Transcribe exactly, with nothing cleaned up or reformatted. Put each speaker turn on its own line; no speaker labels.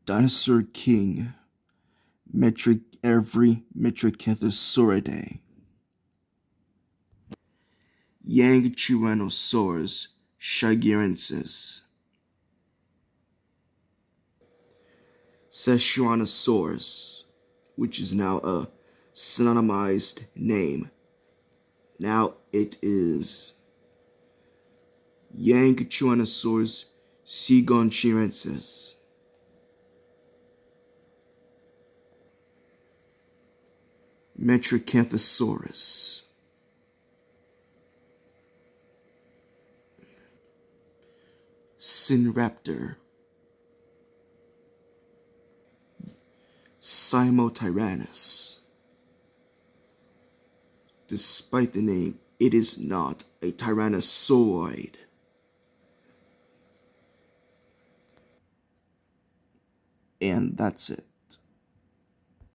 Dinosaur king. Metric every Metriacanthosauridae. Yang Tyrannosaurus shigerensis. Szechuanosaurus, which is now a synonymized name. Now it is Yang Tyrannosaurus shigerensis. Metriacanthosaurus. Sinraptor. Simotyrannus. Despite the name, it is not a tyrannosauroid. And that's it.